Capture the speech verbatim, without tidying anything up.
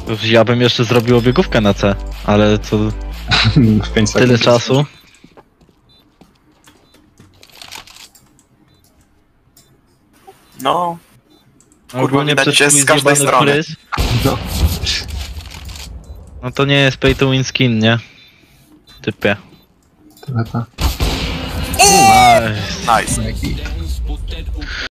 Ja bym jeszcze zrobił biegówkę na C, ale to tyle czasu. No. Kurwa, Ogólnie widać, przez że twój z każdej zjebany strony. fryz. No. No to nie jest pay to win skin, nie? Typie. Tyle to. Nice. Nice. Jaki